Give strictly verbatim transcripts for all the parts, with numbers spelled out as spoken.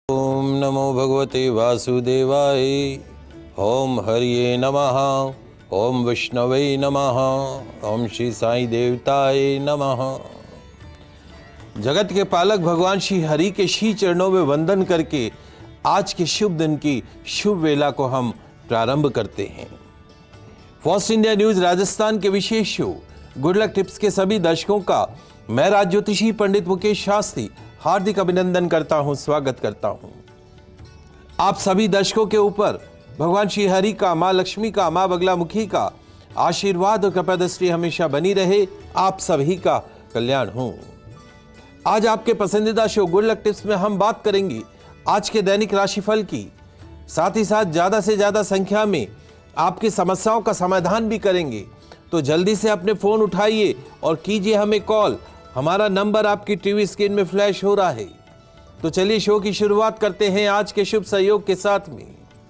ओम नमो भगवते वासुदेवाय। ओम हरिये नमः। ओम विष्णवे नमः। ओम श्री साईं देवताय नमः। जगत के पालक भगवान श्री हरि के श्री चरणों में वंदन करके आज के शुभ दिन की शुभ वेला को हम प्रारंभ करते हैं। फर्स्ट इंडिया न्यूज राजस्थान के विशेष शो गुड लक टिप्स के सभी दर्शकों का मैं राज ज्योतिषी पंडित मुकेश शास्त्री हार्दिक अभिनंदन करता हूं, स्वागत करता हूं। आप सभी दर्शकों के ऊपर भगवान श्री हरि का, मां लक्ष्मी का, मां बगलामुखी का आशीर्वाद और कृपा दृष्टि हमेशा बनी रहे। आप सभी का कल्याण हो। आज आपके पसंदीदा शो गुड लक टिप्स में हम बात करेंगे आज के दैनिक राशिफल की, साथ ही साथ ज्यादा से ज्यादा संख्या में आपकी समस्याओं का समाधान भी करेंगे। तो जल्दी से अपने फोन उठाइए और कीजिए हमें कॉल। हमारा नंबर आपकी टीवी स्क्रीन में फ्लैश हो रहा है। तो चलिए शो की शुरुआत करते हैं आज के शुभ सहयोग के साथ में।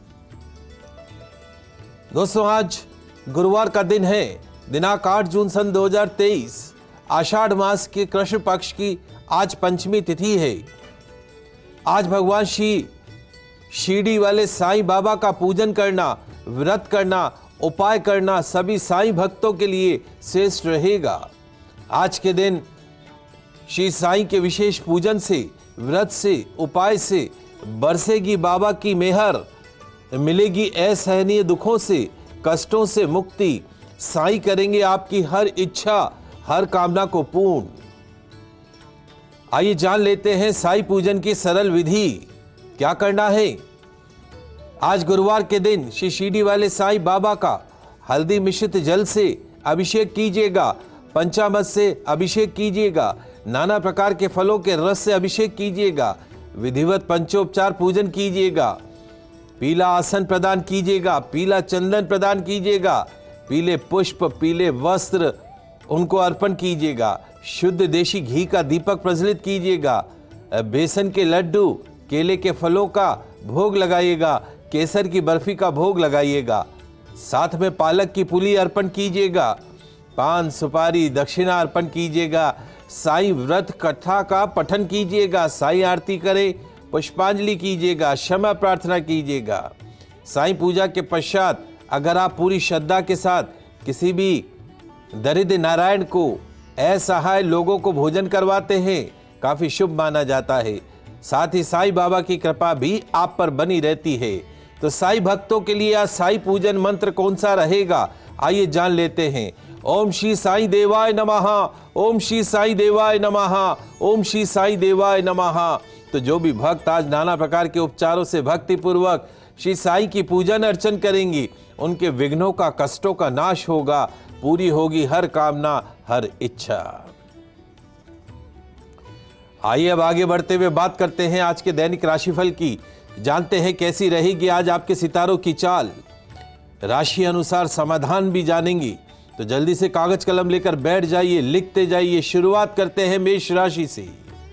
दोस्तों, आज गुरुवार का दिन है, दिनांक आठ जून सन दो हजार तेईस। आषाढ़ मास के कृष्ण पक्ष की आज पंचमी तिथि है। आज भगवान श्री शिरडी वाले साईं बाबा का पूजन करना, व्रत करना, उपाय करना सभी साईं भक्तों के लिए श्रेष्ठ रहेगा। आज के दिन श्री साईं के विशेष पूजन से, व्रत से, उपाय से बरसेगी बाबा की मेहर, मिलेगी असहनीय दुखों से, कष्टों से मुक्ति। साईं करेंगे आपकी हर इच्छा, हर कामना को पूर्ण। आइए जान लेते हैं साईं पूजन की सरल विधि। क्या करना है? आज गुरुवार के दिन श्री शिरडी वाले साईं बाबा का हल्दी मिश्रित जल से अभिषेक कीजिएगा, पंचामृत से अभिषेक कीजिएगा, नाना प्रकार के फलों के रस से अभिषेक कीजिएगा, विधिवत पंचोपचार पूजन कीजिएगा, पीला आसन प्रदान कीजिएगा, पीला चंदन प्रदान कीजिएगा, पीले पुष्प, पीले वस्त्र उनको अर्पण कीजिएगा, शुद्ध देशी घी का दीपक प्रज्वलित कीजिएगा, बेसन के लड्डू, केले के फलों का भोग लगाइएगा, केसर की बर्फी का भोग लगाइएगा, साथ में पालक की पुली अर्पण कीजिएगा, पान सुपारी दक्षिणा अर्पण कीजिएगा, साईं व्रत कथा का पठन कीजिएगा, साईं आरती करे, पुष्पांजलि कीजिएगा, क्षमा प्रार्थना कीजिएगा। साईं पूजा के पश्चात अगर आप पूरी श्रद्धा के साथ किसी भी दरिद्र नारायण को, असहाय लोगों को भोजन करवाते हैं, काफी शुभ माना जाता है। साथ ही साईं बाबा की कृपा भी आप पर बनी रहती है। तो साईं भक्तों के लिए आज साईं पूजन मंत्र कौन सा रहेगा, आइए जान लेते हैं। ओम श्री साईं देवाय नमः। ओम श्री साईं देवाय नमः। ओम श्री साईं देवाय नमः। तो जो भी भक्त आज नाना प्रकार के उपचारों से भक्ति पूर्वक श्री साईं की पूजन अर्चन करेंगी, उनके विघ्नों का, कष्टों का नाश होगा, पूरी होगी हर कामना, हर इच्छा। आइए अब आगे बढ़ते हुए बात करते हैं आज के दैनिक राशिफल की। जानते हैं कैसी रहेगी आज आपके सितारों की चाल। राशि अनुसार समाधान भी जानेंगे। तो जल्दी से कागज कलम लेकर बैठ जाइए, लिखते जाइए। शुरुआत करते हैं मेष राशि से।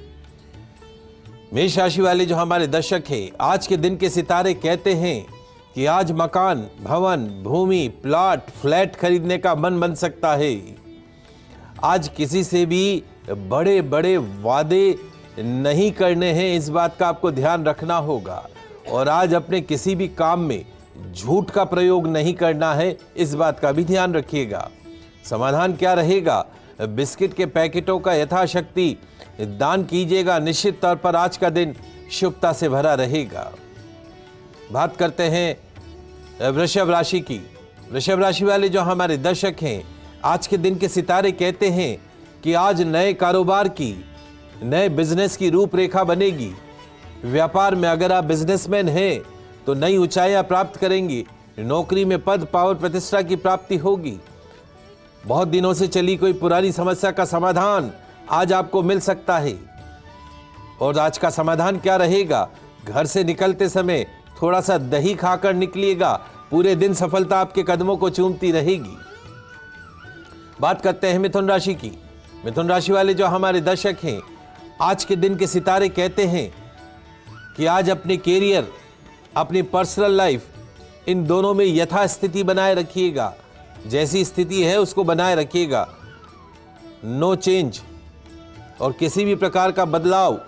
मेष राशि वाले जो हमारे दर्शक हैं, आज के दिन के सितारे कहते हैं कि आज मकान, भवन, भूमि, प्लॉट, फ्लैट खरीदने का मन बन सकता है। आज किसी से भी बड़े बड़े वादे नहीं करने हैं, इस बात का आपको ध्यान रखना होगा। और आज अपने किसी भी काम में झूठ का प्रयोग नहीं करना है, इस बात का भी ध्यान रखिएगा। समाधान क्या रहेगा? बिस्किट के पैकेटों का यथाशक्ति दान कीजिएगा। निश्चित तौर पर आज का दिन शुभता से भरा रहेगा। बात करते हैं वृषभ राशि की। वृषभ राशि वाले जो हमारे दर्शक हैं, आज के दिन के सितारे कहते हैं कि आज नए कारोबार की, नए बिजनेस की रूपरेखा बनेगी। व्यापार में अगर आप बिजनेसमैन हैं तो नई ऊंचाइयां प्राप्त करेंगी। नौकरी में पद, पावर, प्रतिष्ठा की प्राप्ति होगी। बहुत दिनों से चली कोई पुरानी समस्या का समाधान आज आपको मिल सकता है। और आज का समाधान क्या रहेगा? घर से निकलते समय थोड़ा सा दही खाकर निकलिएगा, पूरे दिन सफलता आपके कदमों को चूमती रहेगी। बात करते हैं मिथुन राशि की। मिथुन राशि वाले जो हमारे दर्शक हैं, आज के दिन के सितारे कहते हैं कि आज अपने कैरियर, अपनी पर्सनल लाइफ, इन दोनों में यथास्थिति बनाए रखिएगा। जैसी स्थिति है उसको बनाए रखिएगा। No change. और किसी भी प्रकार का बदलाव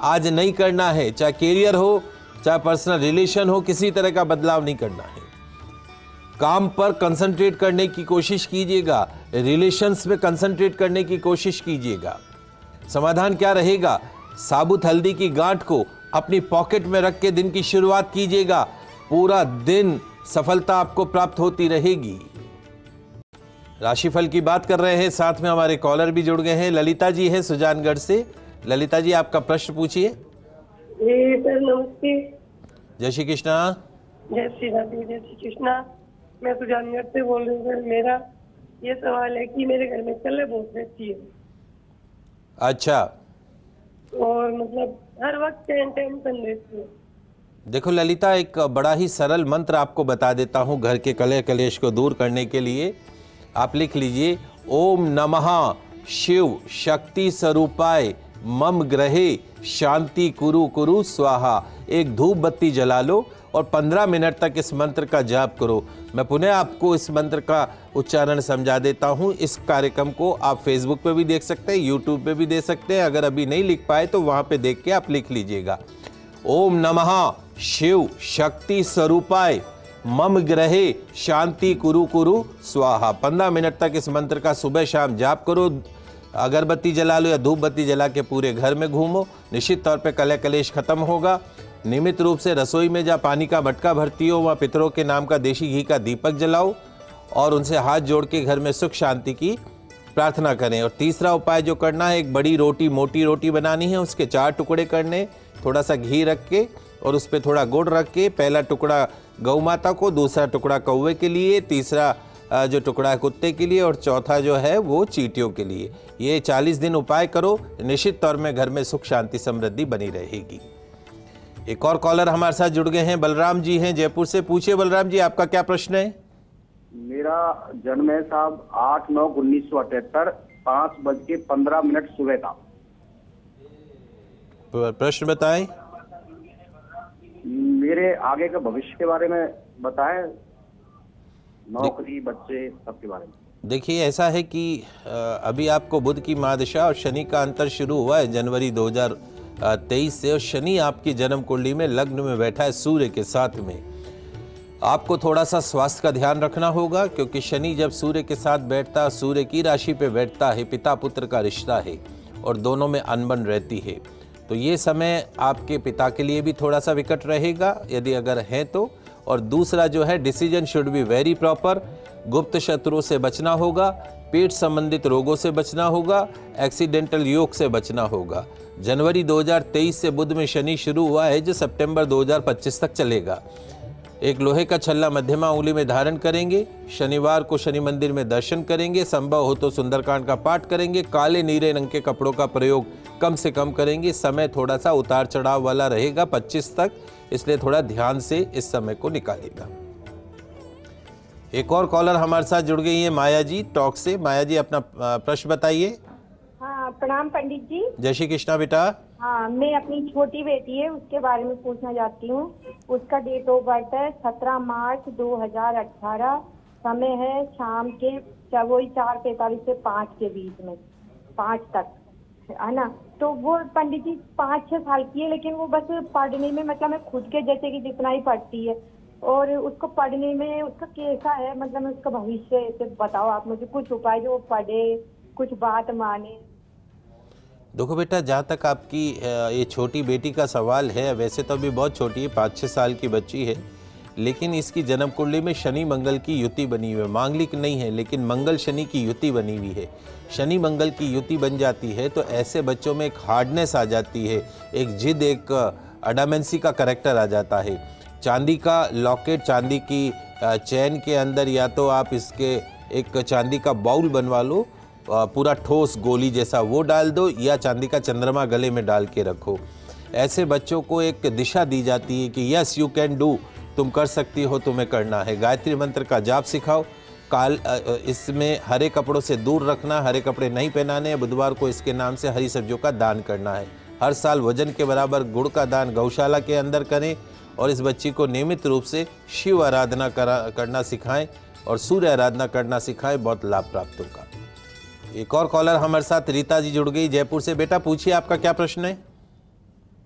आज नहीं करना है, चाहे कैरियर हो चाहे पर्सनल रिलेशन हो, किसी तरह का बदलाव नहीं करना है। काम पर कंसंट्रेट करने की कोशिश कीजिएगा, रिलेशंस में कंसंट्रेट करने की कोशिश कीजिएगा। समाधान क्या रहेगा? साबुत हल्दी की गांठ को अपनी पॉकेट में रख के दिन की शुरुआत कीजिएगा, पूरा दिन सफलता आपको प्राप्त होती रहेगी। राशिफल की बात कर रहे हैं, साथ में हमारे कॉलर भी जुड़ गए हैं। ललिता जी है सुजानगढ़ से। ललिता जी, आपका प्रश्न पूछिए। जी सर, नमस्ते। जय श्री कृष्णा। जय श्री राधे, जय श्री कृष्णा। मैं सुजानगढ़ से बोल रही हूँ सर। मेरा ये सवाल है कि मेरे घर में कलह बहुत रहती है। अच्छा। और मतलब हर वक्त टेंशन रहती है। देखो ललिता, एक बड़ा ही सरल मंत्र आपको बता देता हूँ घर के कलह कलेश को दूर करने के लिए। आप लिख लीजिए, ओम नमः शिव शक्ति स्वरूपाय मम ग्रहे शांति कुरु कुरु स्वाहा। एक धूप बत्ती जला लो और पंद्रह मिनट तक इस मंत्र का जाप करो। मैं पुनः आपको इस मंत्र का उच्चारण समझा देता हूँ। इस कार्यक्रम को आप फेसबुक पे भी देख सकते हैं, यूट्यूब पे भी दे सकते हैं। अगर अभी नहीं लिख पाए तो वहाँ पे देख के आप लिख लीजिएगा। ओम नमः शिव शक्ति स्वरूपाय मम ग्रहे शांति कुरु कुरु स्वाहा। पंद्रह मिनट तक इस मंत्र का सुबह शाम जाप करो। अगरबत्ती जला लो या धूप बत्ती जला के पूरे घर में घूमो। निश्चित तौर पे कलह कलेश खत्म होगा। नियमित रूप से रसोई में जहाँ पानी का मटका भरती हो वहाँ पितरों के नाम का देशी घी का दीपक जलाओ और उनसे हाथ जोड़ के घर में सुख शांति की प्रार्थना करें। और तीसरा उपाय जो करना है, एक बड़ी रोटी, मोटी रोटी बनानी है, उसके चार टुकड़े करने, थोड़ा सा घी रख के और उस पर थोड़ा गुड़ रख के, पहला टुकड़ा गौ माता को, दूसरा टुकड़ा कौवे के लिए, तीसरा जो टुकड़ा है कुत्ते के लिए और चौथा जो है वो चींटियों के लिए। ये चालीस दिन उपाय करो, निश्चित तौर में घर में सुख शांति समृद्धि बनी रहेगी। एक और कॉलर हमारे साथ जुड़ गए हैं, बलराम जी हैं जयपुर से। पूछिए बलराम जी, आपका क्या प्रश्न है? मेरा जन्म है साहब आठ नौ उन्नीस सौ अठहत्तर, पाँच बज के पंद्रह मिनट सुबह का। प्रश्न बताएं। मेरे आगे का भविष्य के बारे में बताएं, नौकरी, बच्चे, सबके बारे में। देखिए, ऐसा है कि अभी आपको बुध की महादशा और शनि का अंतर शुरू हुआ है जनवरी दो हज़ार तेईस से, और शनि आपकी जन्म कुंडली में लग्न में बैठा है सूर्य के साथ में। आपको थोड़ा सा स्वास्थ्य का ध्यान रखना होगा, क्योंकि शनि जब सूर्य के साथ बैठता है, सूर्य की राशि पे बैठता है, पिता पुत्र का रिश्ता है और दोनों में अनबन रहती है। तो ये समय आपके पिता के लिए भी थोड़ा सा विकट रहेगा यदि अगर है तो। और दूसरा जो है, decision should be very proper. गुप्त शत्रुओं से बचना होगा, पेट संबंधित रोगों से बचना होगा, एक्सीडेंटल योग से बचना होगा। जनवरी दो हज़ार तेईस से बुध में शनि शुरू हुआ है जो सितंबर दो हज़ार पच्चीस तक चलेगा। एक लोहे का छल्ला मध्यमा उंगली में धारण करेंगे। शनिवार को शनि मंदिर में दर्शन करेंगे। संभव हो तो सुंदरकांड का पाठ करेंगे। काले नीले रंग के कपड़ों का प्रयोग कम से कम करेंगे। समय थोड़ा सा उतार चढ़ाव वाला रहेगा पच्चीस तक, इसलिए थोड़ा ध्यान से इस समय को निकालेगा। एक और कॉलर हमारे साथ जुड़ गई है, माया जी टॉक से। माया जी, अपना प्रश्न बताइए। हाँ, प्रणाम पंडित जी। जय श्री कृष्णा बेटा। हाँ, मैं अपनी छोटी बेटी है उसके बारे में पूछना चाहती हूँ। उसका डेट ऑफ बर्थ है सत्रह मार्च दो हज़ार अठारह। समय है शाम के वही चार पैंतालीस से पाँच के बीच में, पाँच तक, है ना। तो वो पंडित जी पाँच छः साल की है, लेकिन वो बस पढ़ने में, मतलब मैं खुद के जैसे कि जितना ही पढ़ती है, और उसको पढ़ने में उसका कैसा है, मतलब उसका भविष्य ऐसे बताओ आप मुझे कुछ उपाय जो वो पढ़े, कुछ बात माने। देखो बेटा, जहाँ तक आपकी ये छोटी बेटी का सवाल है, वैसे तो अभी बहुत छोटी है, पाँच छः साल की बच्ची है, लेकिन इसकी जन्म कुंडली में शनि मंगल की युति बनी हुई है। मांगलिक नहीं है, लेकिन मंगल शनि की युति बनी हुई है। शनि मंगल की युति बन जाती है तो ऐसे बच्चों में एक हार्डनेस आ जाती है, एक जिद, एक अडामेंसी का करेक्टर आ जाता है। चांदी का लॉकेट, चांदी की चैन के अंदर या तो आप इसके एक चांदी का बाउल बनवा लो, पूरा ठोस गोली जैसा, वो डाल दो, या चांदी का चंद्रमा गले में डाल के रखो। ऐसे बच्चों को एक दिशा दी जाती है कि यस यू कैन डू, तुम कर सकती हो, तुम्हें करना है। गायत्री मंत्र का जाप सिखाओ। काल इसमें हरे कपड़ों से दूर रखना, हरे कपड़े नहीं पहनाने हैं। बुधवार को इसके नाम से हरी सब्जियों का दान करना है। हर साल वजन के बराबर गुड़ का दान गौशाला के अंदर करें और इस बच्ची को नियमित रूप से शिव आराधना करा करना सिखाएं और सूर्य आराधना करना सिखाएं, बहुत लाभ प्राप्त होगा। एक और कॉलर हमारे साथ रीता जी जुड़ गई जयपुर से। बेटा पूछिए, आपका क्या प्रश्न है?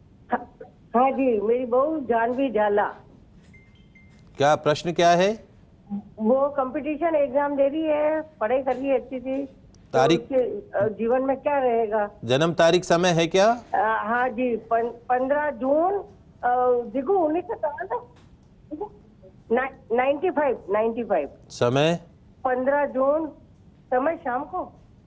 हाँ जी, मेरी बहू जानवी झाला, क्या प्रश्न क्या है? वो कंपटीशन एग्जाम दे रही है, पढ़ाई कर रही है अच्छी सी। तो तारीख? उसके अ, जीवन में क्या रहेगा? जन्म तारीख समय है क्या? अ, हाँ जी, पंद्रह जून अ, देखो उन्नीस सौ चौरानवे नाइन्टी फाइव नाइन्टी फाइव समय? पंद्रह जून, समय शाम को।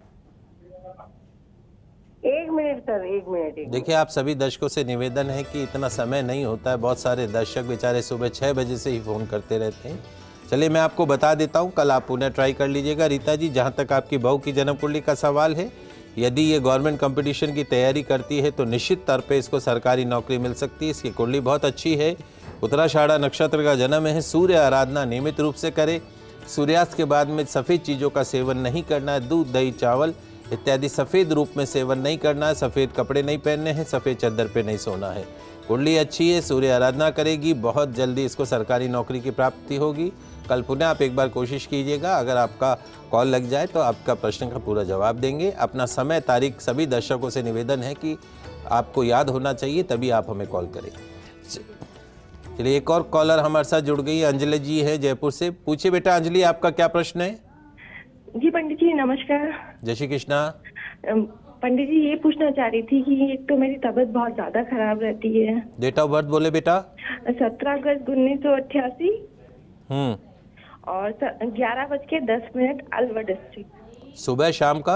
एक मिनट सर, एक मिनट एक देखिए, आप सभी दर्शकों से निवेदन है कि इतना समय नहीं होता है। बहुत सारे दर्शक बेचारे सुबह छः बजे से ही फ़ोन करते रहते हैं। चलिए मैं आपको बता देता हूं, कल आप पुनः ट्राई कर लीजिएगा। रीता जी, जहां तक आपकी बहू की जन्म कुंडली का सवाल है, यदि ये गवर्नमेंट कंपटीशन की तैयारी करती है तो निश्चित तौर पे इसको सरकारी नौकरी मिल सकती है। इसकी कुंडली बहुत अच्छी है। उत्तराषाढ़ा नक्षत्र का जन्म है। सूर्य आराधना नियमित रूप से करे। सूर्यास्त के बाद में सफ़ेद चीज़ों का सेवन नहीं करना है। दूध, दही, चावल इत्यादि सफ़ेद रूप में सेवन नहीं करना है। सफ़ेद कपड़े नहीं पहनने हैं। सफ़ेद चादर पे नहीं सोना है। कुंडली अच्छी है, सूर्य आराधना करेगी, बहुत जल्दी इसको सरकारी नौकरी की प्राप्ति होगी। कल पुनः आप एक बार कोशिश कीजिएगा। अगर आपका कॉल लग जाए तो आपका प्रश्न का पूरा जवाब देंगे। अपना समय, तारीख सभी दर्शकों से निवेदन है कि आपको याद होना चाहिए, तभी आप हमें कॉल करें। चलिए, एक और कॉलर हमारे साथ जुड़ गई, अंजलि जी है जयपुर से। पूछिए बेटा अंजलि, आपका क्या प्रश्न है? जी पंडित जी नमस्कार। जय श्री कृष्णा। पंडित जी ये पूछना चाह रही थी कि एक तो मेरी तबीयत बहुत ज्यादा खराब रहती है। डेट ऑफ बर्थ बोले बेटा? सत्रह अगस्त उन्नीस सौ अट्ठासी हम्म और ग्यारह बज के दस मिनट अलवर डिस्ट्रिक्ट। सुबह शाम का?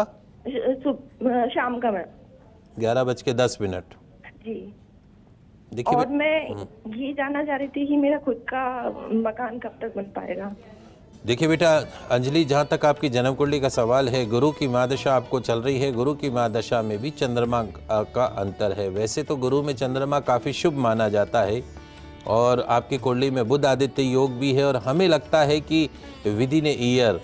शाम का मैम। ग्यारह बज के दस मिनट जी। देखिए, और मैं ये जानना चाह रही थी कि मेरा खुद का मकान कब तक बन पाएगा। देखिए बेटा अंजलि, जहाँ तक आपकी जन्म कुंडली का सवाल है, गुरु की महादशा आपको चल रही है। गुरु की महादशा में भी चंद्रमा का अंतर है। वैसे तो गुरु में चंद्रमा काफ़ी शुभ माना जाता है और आपकी कुंडली में बुध आदित्य योग भी है। और हमें लगता है कि विद इन ए ईयर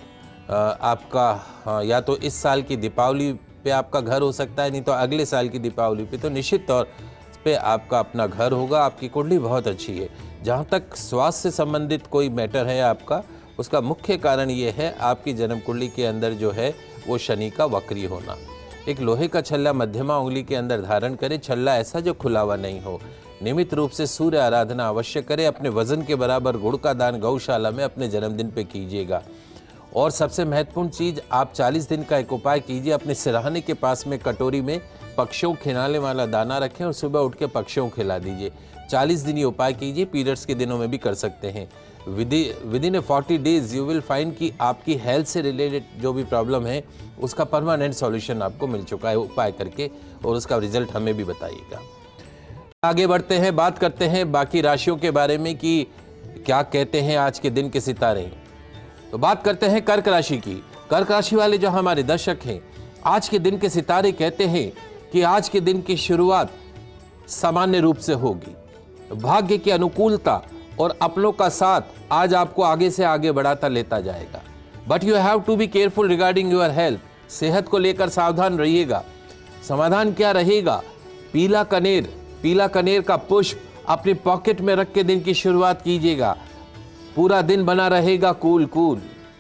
आपका या तो इस साल की दीपावली पे आपका घर हो सकता है, नहीं तो अगले साल की दीपावली पे तो निश्चित तौर पे आपका अपना घर होगा। आपकी कुंडली बहुत अच्छी है। जहाँ तक स्वास्थ्य से संबंधित कोई मैटर है आपका, उसका मुख्य कारण ये है आपकी जन्म कुंडली के अंदर जो है वो शनि का वक्री होना। एक लोहे का छल्ला मध्यमा उंगली के अंदर धारण करे, छल्ला ऐसा जो खुला हुआ नहीं हो। नियमित रूप से सूर्य आराधना अवश्य करें। अपने वजन के बराबर गुड़ का दान गौशाला में अपने जन्मदिन पे कीजिएगा। और सबसे महत्वपूर्ण चीज़, आप चालीस दिन का एक उपाय कीजिए। अपने सिरहाने के पास में कटोरी में पक्षियों खिलाने वाला दाना रखें और सुबह उठ के पक्षियों को खिला दीजिए। चालीस दिन ये उपाय कीजिए। पीरियड्स के दिनों में भी कर सकते हैं। Within a forty days you will find कि आपकी हेल्थ से रिलेटेड जो भी प्रॉब्लम है उसका परमानेंट सॉल्यूशन आपको मिल चुका है उपाय करके, और उसका रिजल्ट हमें भी बताइएगा। आगे बढ़ते हैं, बात करते हैं बाकी राशियों के बारे में कि क्या कहते हैं आज के दिन के सितारे। तो बात करते हैं कर्क राशि की। कर्क राशि वाले जो हमारे दर्शक हैं, आज के दिन के सितारे कहते हैं कि आज के दिन की शुरुआत सामान्य रूप से होगी। भाग्य की अनुकूलता और अपनों का साथ आज आपको आगे से आगे बढ़ाता लेता जाएगा। But you have to be careful regarding your health. सेहत को लेकर सावधान रहिएगा। समाधान क्या रहेगा? पीला कनेर, पीला कनेर का पुष्प अपनी पॉकेट में रख के दिन की शुरुआत कीजिएगा। पूरा दिन बना रहेगा कूल कूल।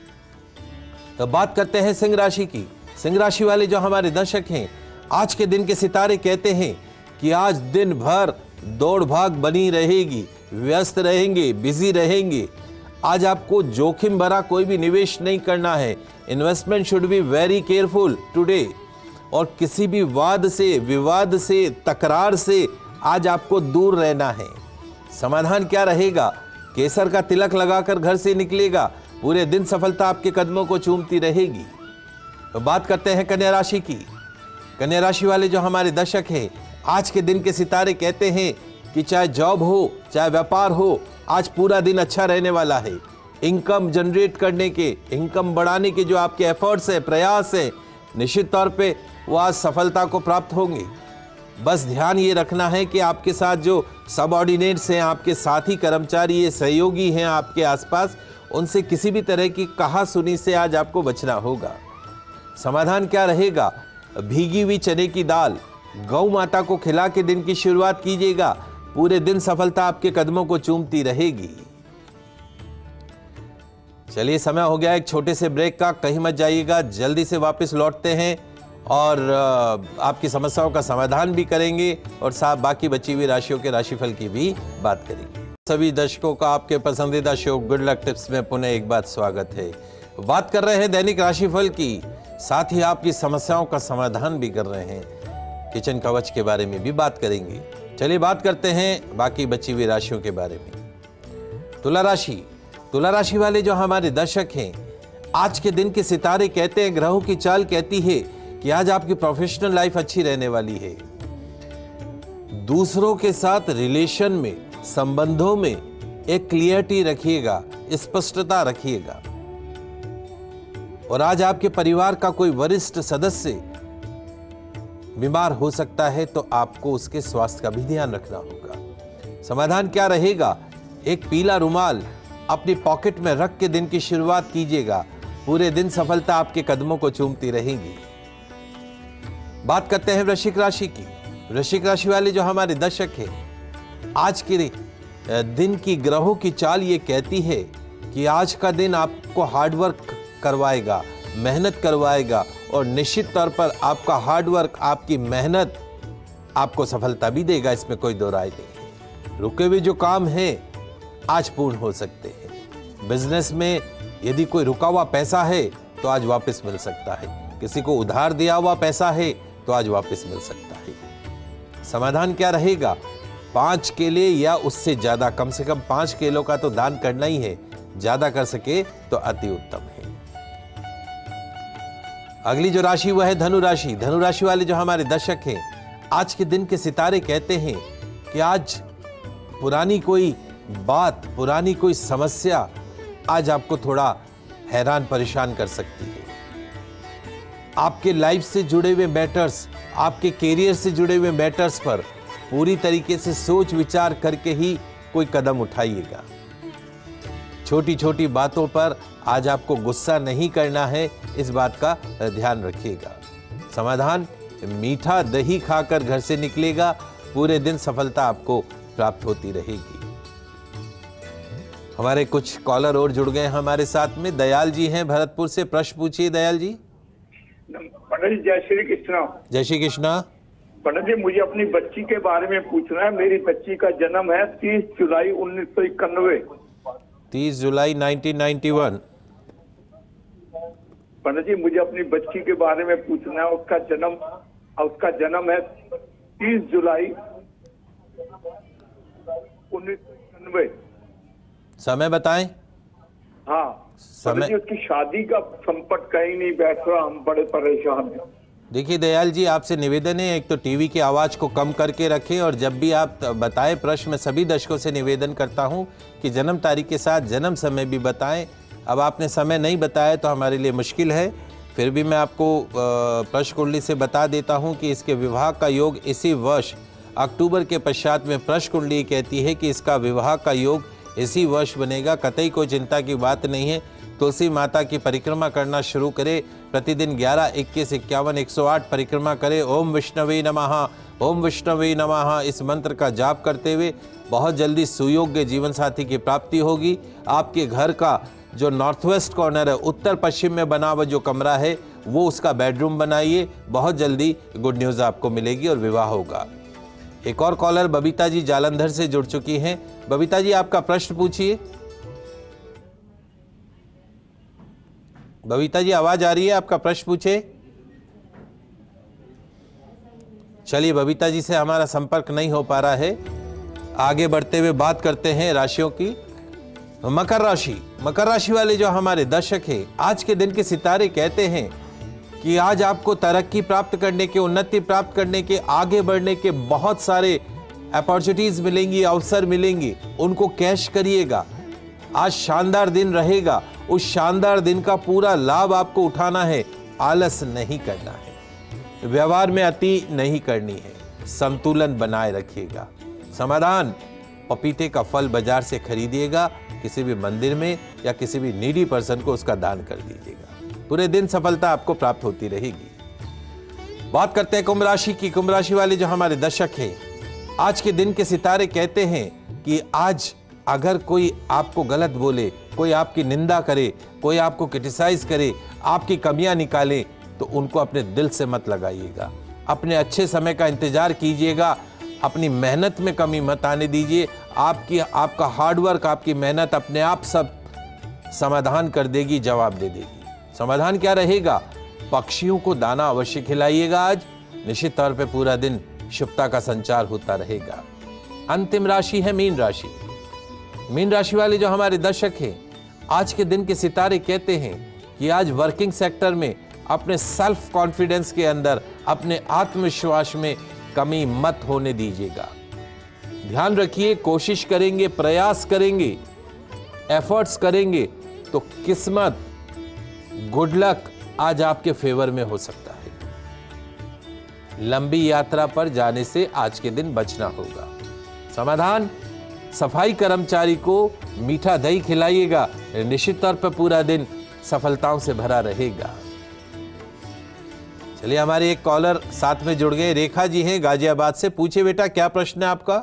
तो बात करते हैं सिंह राशि की। सिंह राशि वाले जो हमारे दर्शक हैं, आज के दिन के सितारे कहते हैं कि आज दिन भर दौड़ भाग बनी रहेगी, व्यस्त रहेंगे, बिजी रहेंगे। आज आपको जोखिम भरा कोई भी निवेश नहीं करना है। Investment should be very careful today. और किसी भी वाद से, विवाद से, तकरार से आज आपको दूर रहना है। समाधान क्या रहेगा? केसर का तिलक लगाकर घर से निकलेगा। पूरे दिन सफलता आपके कदमों को चूमती रहेगी। तो बात करते हैं कन्या राशि की। कन्या राशि वाले जो हमारे दर्शक हैं, आज के दिन के सितारे कहते हैं कि चाहे जॉब हो, चाहे व्यापार हो, आज पूरा दिन अच्छा रहने वाला है। इनकम जनरेट करने के, इनकम बढ़ाने के जो आपके एफर्ट्स है, प्रयास है, निश्चित तौर पे वो आज सफलता को प्राप्त होंगे। बस ध्यान ये रखना है कि आपके साथ जो सबऑर्डिनेट्स हैं, आपके साथी कर्मचारी, सहयोगी हैं आपके आसपास, उनसे किसी भी तरह की कहा सुनी से आज आपको बचना होगा। समाधान क्या रहेगा? भीगी हुई चने की दाल गौ माता को खिला के दिन की शुरुआत कीजिएगा। पूरे दिन सफलता आपके कदमों को चूमती रहेगी। चलिए, समय हो गया एक छोटे से ब्रेक का। कहीं मत जाइएगा, जल्दी से वापस लौटते हैं और आपकी समस्याओं का समाधान भी करेंगे और साथ बाकी बची हुई राशियों के राशिफल की भी बात करेंगे। सभी दर्शकों का आपके पसंदीदा शो गुड लक टिप्स में पुनः एक बार स्वागत है। बात कर रहे हैं दैनिक राशिफल की, साथ ही आपकी समस्याओं का समाधान भी कर रहे हैं। किचन कवच के बारे में भी बात करेंगे। चलिए बात करते हैं बाकी बची हुई राशियों के बारे में। तुला राशि, तुला राशि वाले जो हमारे दर्शक हैं, आज के दिन के सितारे कहते हैं, ग्रहों की चाल कहती है कि आज आपकी प्रोफेशनल लाइफ अच्छी रहने वाली है। दूसरों के साथ रिलेशन में, संबंधों में एक क्लियरिटी रखिएगा, स्पष्टता रखिएगा। और आज आपके परिवार का कोई वरिष्ठ सदस्य बीमार हो सकता है, तो आपको उसके स्वास्थ्य का भी ध्यान रखना होगा। समाधान क्या रहेगा? एक पीला रुमाल अपनी पॉकेट में रख के दिन की शुरुआत कीजिएगा। पूरे दिन सफलता आपके कदमों को चूमती रहेगी। बात करते हैं वृश्चिक राशि की। वृश्चिक राशि वाले जो हमारे दर्शक हैं, आज के दिन की ग्रहों की चाल ये कहती है कि आज का दिन आपको हार्डवर्क करवाएगा, मेहनत करवाएगा और निश्चित तौर पर आपका हार्डवर्क, आपकी मेहनत आपको सफलता भी देगा, इसमें कोई दो राय नहीं। रुके हुए जो काम हैं आज पूर्ण हो सकते हैं। बिजनेस में यदि कोई रुका हुआ पैसा है तो आज वापस मिल सकता है। किसी को उधार दिया हुआ पैसा है तो आज वापस मिल सकता है। समाधान क्या रहेगा? पांच केले या उससे ज्यादा, कम से कम पांच केलों का तो दान करना ही है, ज्यादा कर सके तो अति उत्तम है। अगली जो राशि वह है धनु राशि। धनु राशि वाले जो हमारे दर्शक हैं, आज के दिन के सितारे कहते हैं कि आज पुरानी कोई बात, पुरानी कोई समस्या आज आपको थोड़ा हैरान परेशान कर सकती है। आपके लाइफ से जुड़े हुए मैटर्स, आपके कैरियर से जुड़े हुए मैटर्स पर पूरी तरीके से सोच विचार करके ही कोई कदम उठाइएगा। छोटी छोटी बातों पर आज आपको गुस्सा नहीं करना है, इस बात का ध्यान रखिएगा। समाधान, मीठा दही खाकर घर से निकलेगा, पूरे दिन सफलता आपको प्राप्त होती रहेगी। हमारे कुछ कॉलर और जुड़ गए हमारे साथ में। दयाल जी हैं भरतपुर से, प्रश्न पूछिए दयाल जी। पंडित जी जय श्री कृष्णा। जय श्री कृष्णा। पंडित जी मुझे अपनी बच्ची के बारे में पूछना है। मेरी बच्ची का जन्म है तीस जुलाई उन्नीस सौ इक्यानवे। तीस जुलाई nineteen ninety one. Pandit ji मुझे अपनी बच्ची के बारे में पूछना है। उसका जन्म उसका जन्म है तीस जुलाई उन्नीस सौ इक्यानवे। समय बताएं। हाँ समय, जी उसकी शादी का संपट कहीं नहीं बैठ रहा, हम बड़े परेशान हैं। देखिए दयाल जी, आपसे निवेदन है, एक तो टीवी की आवाज को कम करके रखें और जब भी आप बताएं प्रश्न, मैं सभी दर्शकों से निवेदन करता हूं कि जन्म तारीख के साथ जन्म समय भी बताएं। अब आपने समय नहीं बताया तो हमारे लिए मुश्किल है, फिर भी मैं आपको प्रश्न कुंडली से बता देता हूं कि इसके विवाह का योग इसी वर्ष अक्टूबर के पश्चात में प्रश्न कुंडली कहती है कि इसका विवाह का योग इसी वर्ष बनेगा। कतई कोई चिंता की बात नहीं है। तुलसी माता की परिक्रमा करना शुरू करें। प्रतिदिन ग्यारह, इक्कीस, इक्यावन, एक सौ आठ परिक्रमा करें। ओम विष्णवे नमः, ओम विष्णवे नमः इस मंत्र का जाप करते हुए बहुत जल्दी सुयोग्य जीवन साथी की प्राप्ति होगी। आपके घर का जो नॉर्थ वेस्ट कॉर्नर है, उत्तर पश्चिम में बना हुआ जो कमरा है, वो उसका बेडरूम बनाइए। बहुत जल्दी गुड न्यूज़ आपको मिलेगी और विवाह होगा। एक और कॉलर बबीता जी जालंधर से जुड़ चुकी हैं। बबीता जी आपका प्रश्न पूछिए। बबीता जी आवाज आ रही है, आपका प्रश्न पूछे। चलिए बबीता जी से हमारा संपर्क नहीं हो पा रहा है। आगे बढ़ते हुए बात करते हैं राशियों की। मकर राशि। मकर राशि वाले जो हमारे दर्शक हैं, आज के दिन के सितारे कहते हैं कि आज आपको तरक्की प्राप्त करने के, उन्नति प्राप्त करने के, आगे बढ़ने के बहुत सारे अपॉर्चुनिटीज मिलेंगी, अवसर मिलेंगे, उनको कैश करिएगा। आज शानदार दिन रहेगा, उस शानदार दिन का पूरा लाभ आपको उठाना है। आलस नहीं करना है, व्यवहार में अति नहीं करनी है, संतुलन बनाए रखिएगा। समाधान, पपीते का फल बाजार से खरीदिएगा, किसी भी मंदिर में या किसी भी नीडी पर्सन को उसका दान कर दीजिएगा। पूरे दिन सफलता आपको प्राप्त होती रहेगी। बात करते हैं कुंभ राशि की। कुंभ राशि वाले जो हमारे दर्शक हैं, आज के दिन के सितारे कहते हैं कि आज अगर कोई आपको गलत बोले, कोई आपकी निंदा करे, कोई आपको क्रिटिसाइज करे, आपकी कमियां निकाले, तो उनको अपने दिल से मत लगाइएगा। अपने अच्छे समय का इंतजार कीजिएगा, अपनी मेहनत में कमी मत आने दीजिए। आपकी आपका हार्डवर्क, आपकी मेहनत अपने आप सब समाधान कर देगी, जवाब दे देगी। समाधान क्या रहेगा? पक्षियों को दाना अवश्य खिलाइएगा। आज निश्चित तौर पे पूरा दिन शुभता का संचार होता रहेगा। अंतिम राशि है मीन राशि। मीन राशि वाले जो हमारे दर्शक हैं, आज के दिन के सितारे कहते हैं कि आज वर्किंग सेक्टर में अपने सेल्फ कॉन्फिडेंस के अंदर, अपने आत्मविश्वास में कमी मत होने दीजिएगा। ध्यान रखिए, कोशिश करेंगे, प्रयास करेंगे, एफर्ट्स करेंगे तो किस्मत, गुड लक आज आपके फेवर में हो सकता है। लंबी यात्रा पर जाने से आज के दिन बचना होगा। समाधान, सफाई कर्मचारी को मीठा दही खिलाइएगा, निश्चित तौर पर पूरा दिन सफलताओं से भरा रहेगा। चलिए, हमारे एक कॉलर साथ में जुड़ गए, रेखा जी हैं गाजियाबाद से। पूछिए बेटा, क्या प्रश्न है आपका?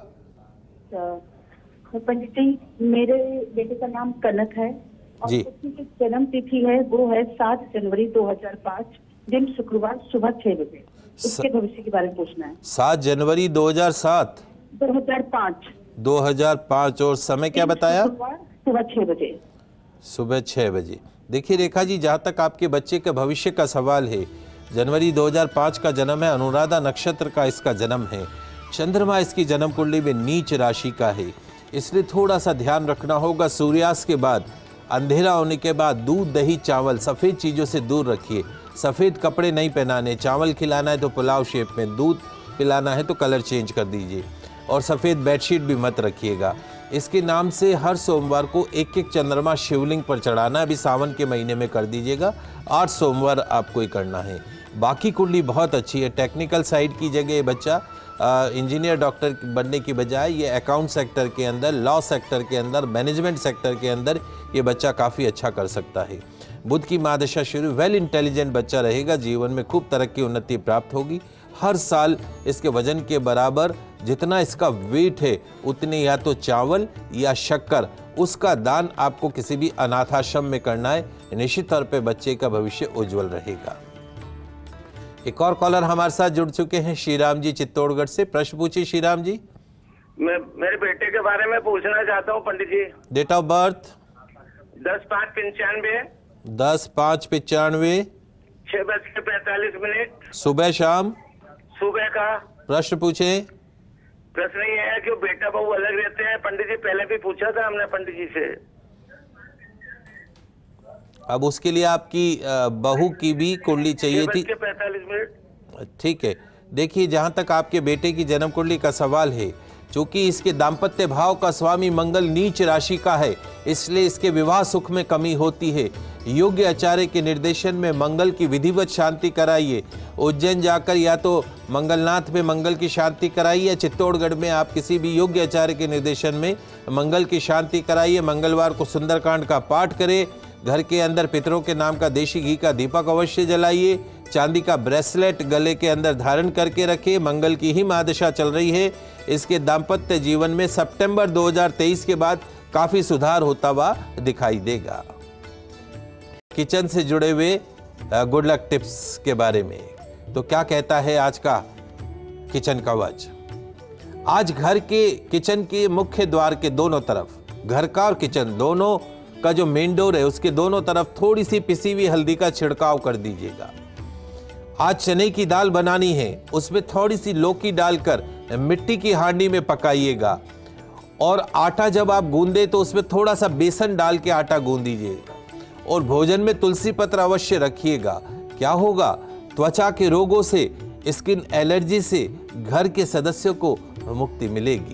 पंडित जी, मेरे बेटे का नाम कनक है और जी। उसकी जो जन्म तिथि है वो है सात जनवरी दो हजार पाँच, दिन शुक्रवार, सुबह छह बजे। उसके भविष्य के बारे में पूछना है। सात जनवरी दो हजार सात दो हजार पाँच दो हजार पाँच और समय क्या बताया? सुबह छह बजे। सुबह छह बजे। देखिए रेखा जी, जहाँ तक आपके बच्चे के भविष्य का सवाल है, जनवरी दो हजार पाँच का जन्म है, अनुराधा नक्षत्र का इसका जन्म है, चंद्रमा इसकी जन्म कुंडली में नीच राशि का है, इसलिए थोड़ा सा ध्यान रखना होगा। सूर्यास्त के बाद, अंधेरा होने के बाद दूध, दही, चावल, सफ़ेद चीज़ों से दूर रखिए। सफ़ेद कपड़े नहीं पहनाने, चावल खिलाना है तो पुलाव शेप में, दूध पिलाना है तो कलर चेंज कर दीजिए, और सफ़ेद बेडशीट भी मत रखिएगा। इसके नाम से हर सोमवार को एक एक चंद्रमा शिवलिंग पर चढ़ाना, अभी सावन के महीने में कर दीजिएगा। आठ सोमवार आपको ही करना है। बाकी कुंडली बहुत अच्छी है। टेक्निकल साइड की जगह ये बच्चा इंजीनियर, डॉक्टर बनने की बजाय ये अकाउंट सेक्टर के अंदर, लॉ सेक्टर के अंदर, मैनेजमेंट सेक्टर के अंदर ये बच्चा काफ़ी अच्छा कर सकता है। बुध की महादशा शुरू, वेल इंटेलिजेंट बच्चा रहेगा, जीवन में खूब तरक्की, उन्नति प्राप्त होगी। हर साल इसके वजन के बराबर जितना इसका वेट है उतने या तो चावल या शक्कर, उसका दान आपको किसी भी अनाथाश्रम में करना है। निश्चित तौर पे बच्चे का भविष्य उज्जवल रहेगा। एक और कॉलर हमारे साथ जुड़ चुके हैं, श्रीराम जी चित्तौड़गढ़ से। प्रश्न पूछिए श्रीराम जी। मैं मेरे बेटे के बारे में पूछना चाहता हूँ Pandit ji. Date of birth? दस पाँच पंचानवे। दस पाँच पचानवे। छह बज के पैंतालीस मिनट। सुबह शाम? सुबह का। प्रश्न पूछे। प्रश्न ये है कि बेटा बहू अलग रहते हैं पंडित जी, पहले भी पूछा था हमने पंडित जी से। अब उसके लिए आपकी बहू की भी कुंडली चाहिए थी। पैंतालीस मिनट। ठीक है, देखिए जहाँ तक आपके बेटे की जन्म कुंडली का सवाल है, चूंकि इसके दाम्पत्य भाव का स्वामी मंगल नीच राशि का है, इसलिए इसके विवाह सुख में कमी होती है। योग्य आचार्य के निर्देशन में मंगल की विधिवत शांति कराइए। उज्जैन जाकर या तो मंगलनाथ में मंगल की शांति कराइए, या चित्तौड़गढ़ में आप किसी भी योग्य आचार्य के निर्देशन में मंगल की शांति कराइए। मंगलवार को सुंदरकांड का पाठ करें। घर के अंदर पितरों के नाम का देशी घी का दीपक अवश्य जलाइए। चांदी का ब्रेसलेट गले के अंदर धारण करके रखें। मंगल की ही महादशा चल रही है। इसके दाम्पत्य जीवन में सितंबर दो हजार तेईस के बाद काफी सुधार होता हुआ दिखाई देगा। किचन से जुड़े हुए गुड लक टिप्स के बारे में तो क्या कहता है आज का किचन कवच? आज घर के किचन के मुख्य द्वार के दोनों तरफ, घर का और किचन दोनों का जो मेन डोर है उसके दोनों तरफ थोड़ी सी पिसी हुई हल्दी का छिड़काव कर दीजिएगा। आज चने की दाल बनानी है, उसमें थोड़ी सी लौकी डालकर मिट्टी की हांडी में पकाइएगा, और आटा जब आप गूंदे तो उसमें थोड़ा सा बेसन डाल के आटा गूंद दीजिएगा, और भोजन में तुलसी पत्र अवश्य रखिएगा। क्या होगा? त्वचा के रोगों से, स्किन एलर्जी से घर के सदस्यों को मुक्ति मिलेगी।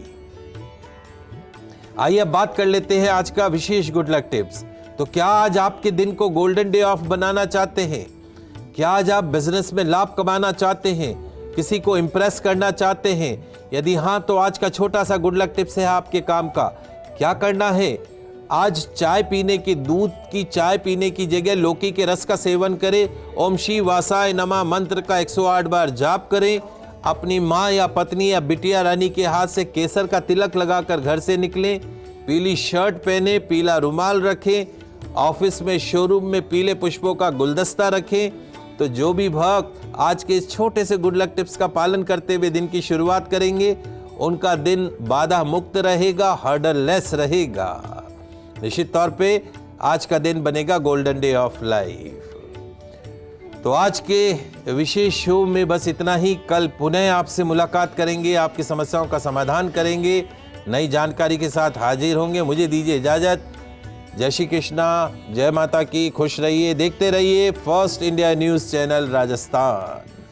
आइए अब बात कर लेते हैं आज का विशेष गुड लक टिप्स। तो क्या आज आपके दिन को गोल्डन डे ऑफ बनाना चाहते हैं? क्या आज आप बिजनेस में लाभ कमाना चाहते हैं? किसी को इंप्रेस करना चाहते हैं? यदि हाँ, तो आज का छोटा सा गुड लक टिप्स है आपके काम का। क्या करना है? आज चाय पीने की, दूध की चाय पीने की जगह लौकी के रस का सेवन करें। ओम शिव वासाय नमः मंत्र का एक सौ आठ बार जाप करें। अपनी माँ या पत्नी या बिटिया रानी के हाथ से केसर का तिलक लगाकर घर से निकलें। पीली शर्ट पहने, पीला रुमाल रखें। ऑफिस में, शोरूम में पीले पुष्पों का गुलदस्ता रखें। तो जो भी भक्त आज के इस छोटे से गुड लक टिप्स का पालन करते हुए दिन की शुरुआत करेंगे, उनका दिन बाधा मुक्त रहेगा, हर्डल लेस रहेगा। निश्चित तौर पे आज का दिन बनेगा गोल्डन डे ऑफ लाइफ। तो आज के विशेष शो में बस इतना ही। कल पुनः आपसे मुलाकात करेंगे, आपकी समस्याओं का समाधान करेंगे, नई जानकारी के साथ हाजिर होंगे। मुझे दीजिए इजाजत। जय श्री कृष्णा, जय माता की, खुश रहिए, देखते रहिए first India news channel Rajasthan.